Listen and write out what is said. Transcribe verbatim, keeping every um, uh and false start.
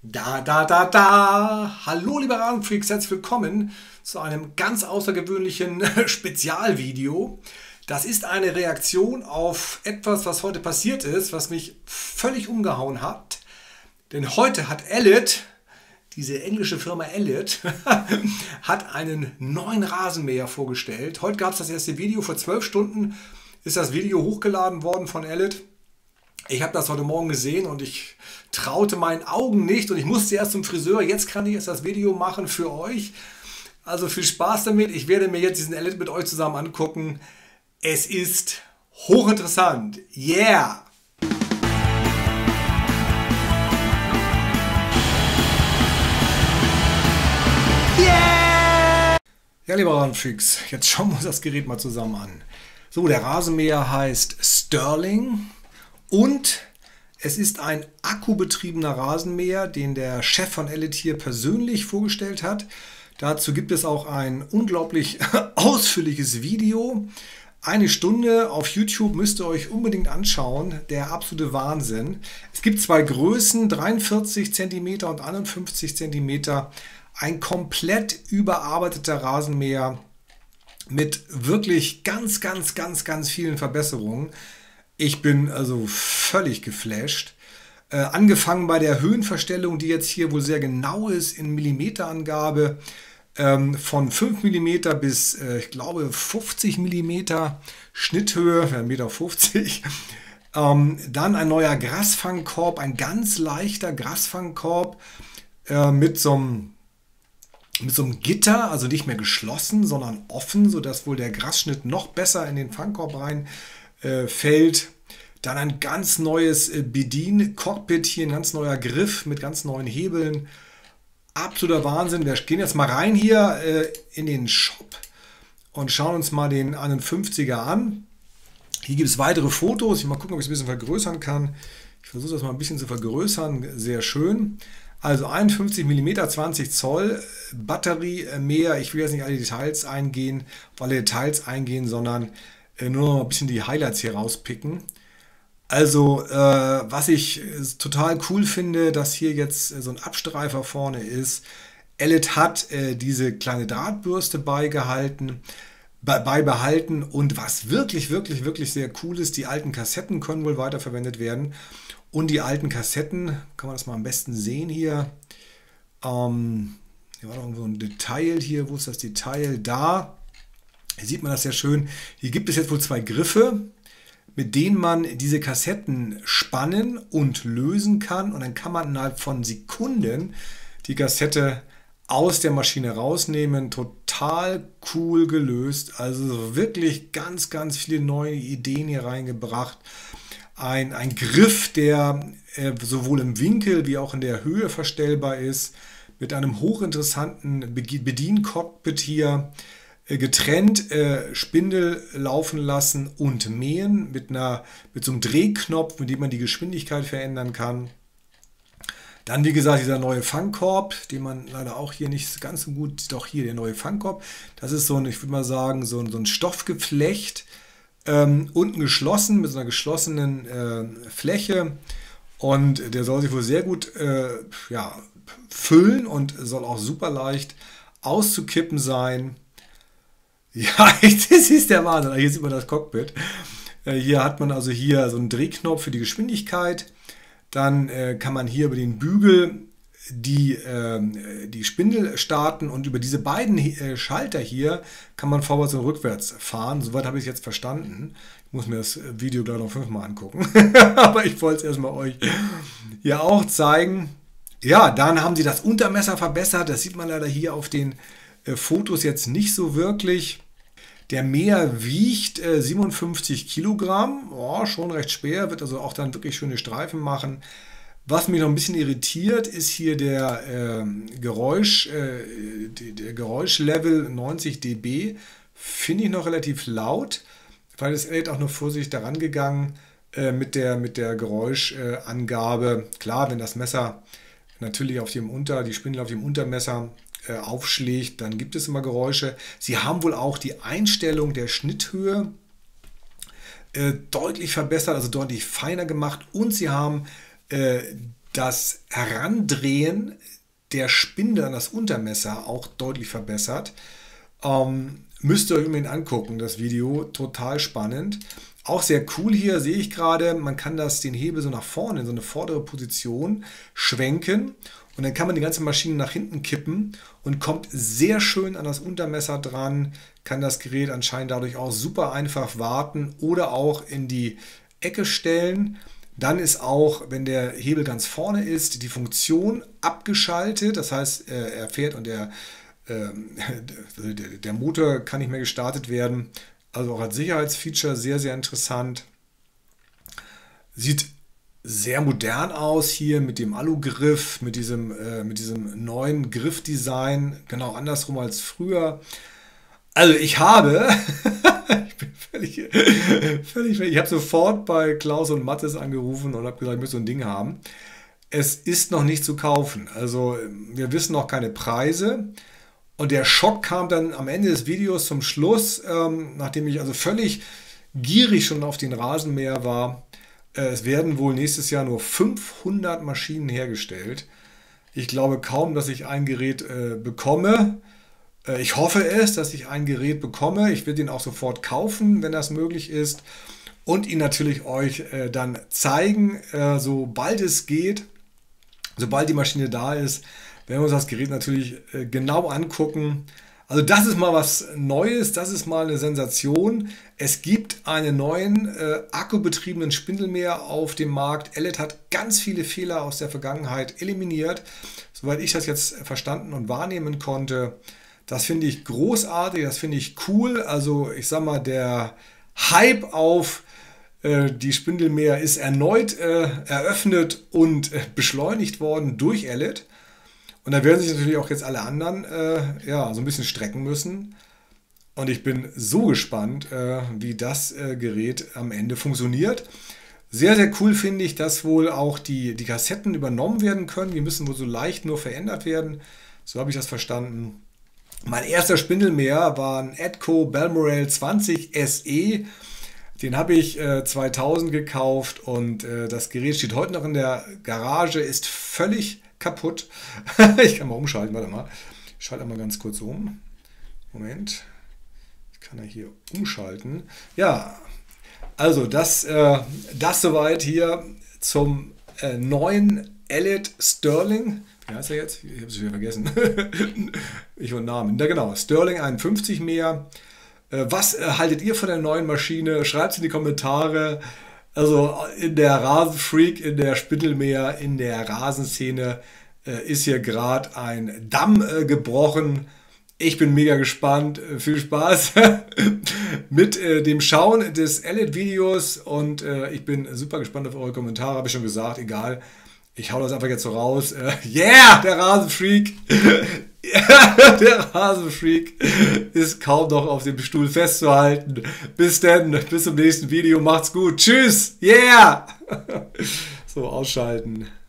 Da, da, da, da! Hallo liebe Rasenfreaks, herzlich willkommen zu einem ganz außergewöhnlichen Spezialvideo. Das ist eine Reaktion auf etwas, was heute passiert ist, was mich völlig umgehauen hat. Denn heute hat Elliott, diese englische Firma Elliott, hat einen neuen Rasenmäher vorgestellt. Heute gab es das erste Video, vor zwölf Stunden ist das Video hochgeladen worden von Elliott. Ich habe das heute Morgen gesehen und ich traute meinen Augen nicht und ich musste erst zum Friseur. Jetzt kann ich erst das Video machen für euch. Also viel Spaß damit. Ich werde mir jetzt diesen Elliott mit euch zusammen angucken. Es ist hochinteressant. Yeah! Yeah! Ja, lieber Rasenfreaks, jetzt schauen wir uns das Gerät mal zusammen an. So, der Rasenmäher heißt Sterling. Und es ist ein akkubetriebener Rasenmäher, den der Chef von Elliott hier persönlich vorgestellt hat. Dazu gibt es auch ein unglaublich ausführliches Video. Eine Stunde auf YouTube müsst ihr euch unbedingt anschauen. Der absolute Wahnsinn. Es gibt zwei Größen, dreiundvierzig Zentimeter und einundfünfzig Zentimeter. Ein komplett überarbeiteter Rasenmäher mit wirklich ganz, ganz, ganz, ganz vielen Verbesserungen. Ich bin also völlig geflasht. Äh, angefangen bei der Höhenverstellung, die jetzt hier wohl sehr genau ist, in Millimeterangabe, ähm, von fünf Millimeter bis, äh, ich glaube, fünfzig Millimeter Schnitthöhe, eins Komma fünfzig Meter. Ähm, dann ein neuer Grasfangkorb, ein ganz leichter Grasfangkorb äh, mit so einem mit so einem Gitter, also nicht mehr geschlossen, sondern offen, sodass wohl der Grasschnitt noch besser in den Fangkorb rein fällt. Dann ein ganz neues Bedien-Cockpit, hier ein ganz neuer Griff mit ganz neuen Hebeln. Absoluter Wahnsinn. Wir gehen jetzt mal rein hier äh, in den Shop und schauen uns mal den einundfünfziger an. Hier gibt es weitere Fotos. Ich mal gucken, ob ich es ein bisschen vergrößern kann. Ich versuche das mal ein bisschen zu vergrößern. Sehr schön. Also einundfünfzig Millimeter, zwanzig Zoll, Batterie mehr. Ich will jetzt nicht alle Details eingehen, auf alle Details eingehen, sondern nur noch ein bisschen die Highlights hier rauspicken. Also, äh, was ich total cool finde, dass hier jetzt so ein Abstreifer vorne ist. Elliott hat äh, diese kleine Drahtbürste beigehalten, be beibehalten und was wirklich, wirklich, wirklich sehr cool ist, die alten Kassetten können wohl weiterverwendet werden. Und die alten Kassetten, kann man das mal am besten sehen hier. Ähm, hier war noch irgendwo ein Detail hier, wo ist das Detail? Da. Hier sieht man das sehr schön. Hier gibt es jetzt wohl zwei Griffe, mit denen man diese Kassetten spannen und lösen kann. Und dann kann man innerhalb von Sekunden die Kassette aus der Maschine rausnehmen. Total cool gelöst. Also wirklich ganz, ganz viele neue Ideen hier reingebracht. Ein, ein Griff, der äh, sowohl im Winkel wie auch in der Höhe verstellbar ist. Mit einem hochinteressanten Bediencockpit hier. Getrennt äh, Spindel laufen lassen und mähen mit, einer, mit so einem Drehknopf, mit dem man die Geschwindigkeit verändern kann. Dann, wie gesagt, dieser neue Fangkorb, den man leider auch hier nicht ganz so gut, doch hier der neue Fangkorb. Das ist so ein, ich würde mal sagen, so ein, so ein Stoffgeflecht, ähm, unten geschlossen, mit so einer geschlossenen äh, Fläche. Und der soll sich wohl sehr gut äh, ja, füllen und soll auch super leicht auszukippen sein. Ja, das ist der Wahnsinn. Hier sieht man das Cockpit. Hier hat man also hier so einen Drehknopf für die Geschwindigkeit. Dann äh, kann man hier über den Bügel die, äh, die Spindel starten und über diese beiden äh, Schalter hier kann man vorwärts und rückwärts fahren. Soweit habe ich es jetzt verstanden. Ich muss mir das Video gleich noch fünfmal angucken. Aber ich wollte es erstmal euch hier auch zeigen. Ja, dann haben sie das Untermesser verbessert. Das sieht man leider hier auf den äh, Fotos jetzt nicht so wirklich. Der Mäher wiegt äh, siebenundfünfzig Kilogramm, oh, schon recht schwer, wird also auch dann wirklich schöne Streifen machen. Was mich noch ein bisschen irritiert, ist hier der äh, Geräusch, äh, die, der Geräuschlevel neunzig Dezibel. Finde ich noch relativ laut, weil es Elliott auch noch vorsichtig daran gegangen äh, mit der, mit der Geräuschangabe. Äh, Klar, wenn das Messer natürlich auf dem Unter, die Spindel auf dem Untermesser aufschlägt, dann gibt es immer Geräusche. Sie haben wohl auch die Einstellung der Schnitthöhe äh, deutlich verbessert, also deutlich feiner gemacht und sie haben äh, das Herandrehen der Spindel an das Untermesser auch deutlich verbessert. Ähm, müsst ihr euch unbedingt angucken, das Video, total spannend. Auch sehr cool hier, sehe ich gerade, man kann das, den Hebel so nach vorne in so eine vordere Position schwenken und dann kann man die ganze Maschine nach hinten kippen und kommt sehr schön an das Untermesser dran, kann das Gerät anscheinend dadurch auch super einfach warten oder auch in die Ecke stellen. Dann ist auch, wenn der Hebel ganz vorne ist, die Funktion abgeschaltet, das heißt, er fährt und der, der Motor kann nicht mehr gestartet werden. Also auch als Sicherheitsfeature sehr, sehr interessant. Sieht sehr modern aus hier mit dem Alugriff, mit diesem, äh, mit diesem neuen Griffdesign, genau andersrum als früher. Also ich habe, ich bin völlig, völlig, ich habe sofort bei Klaus und Mattes angerufen und habe gesagt, ich möchte so ein Ding haben. Es ist noch nicht zu kaufen, also wir wissen noch keine Preise. Und der Schock kam dann am Ende des Videos zum Schluss, ähm, nachdem ich also völlig gierig schon auf den Rasenmäher war. Äh, es werden wohl nächstes Jahr nur fünfhundert Maschinen hergestellt. Ich glaube kaum, dass ich ein Gerät äh, bekomme. Äh, ich hoffe es, dass ich ein Gerät bekomme. Ich werde ihn auch sofort kaufen, wenn das möglich ist. Und ihn natürlich euch äh, dann zeigen, äh, sobald es geht, sobald die Maschine da ist. Wenn wir uns das Gerät natürlich äh, genau angucken. Also das ist mal was Neues, das ist mal eine Sensation. Es gibt einen neuen äh, akkubetriebenen Spindelmäher auf dem Markt. Ellet hat ganz viele Fehler aus der Vergangenheit eliminiert, soweit ich das jetzt verstanden und wahrnehmen konnte. Das finde ich großartig, das finde ich cool. Also ich sag mal, der Hype auf äh, die Spindelmäher ist erneut äh, eröffnet und äh, beschleunigt worden durch Ellet. Und da werden sich natürlich auch jetzt alle anderen äh, ja, so ein bisschen strecken müssen. Und ich bin so gespannt, äh, wie das äh, Gerät am Ende funktioniert. Sehr, sehr cool finde ich, dass wohl auch die, die Kassetten übernommen werden können. Die müssen wohl so leicht nur verändert werden. So habe ich das verstanden. Mein erster Spindelmäher war ein Edco Balmoral zwanzig S E. Den habe ich äh, zweitausend gekauft und äh, das Gerät steht heute noch in der Garage, ist völlig kaputt. Ich kann mal umschalten, warte mal. Ich schalte mal ganz kurz um. Moment. Ich kann ja hier umschalten. Ja, also das, äh, das soweit hier zum äh, neuen Ellet Sterling. Wie heißt er jetzt? Ich habe es wieder vergessen. Ich und Namen. Ja, genau, Sterling einundfünfzig mehr. Äh, was äh, haltet ihr von der neuen Maschine? Schreibt es in die Kommentare. Also in der Rasenfreak, in der Spindelmäher, in der Rasenszene äh, ist hier gerade ein Damm äh, gebrochen. Ich bin mega gespannt. Äh, viel Spaß mit äh, dem Schauen des Ellet-Videos und äh, ich bin super gespannt auf eure Kommentare. Habe ich schon gesagt, egal. Ich hau das einfach jetzt so raus. Äh, yeah, der Rasenfreak. Der Rasenfreak ist kaum noch auf dem Stuhl festzuhalten. Bis dann, bis zum nächsten Video. Macht's gut. Tschüss. Yeah. So, ausschalten.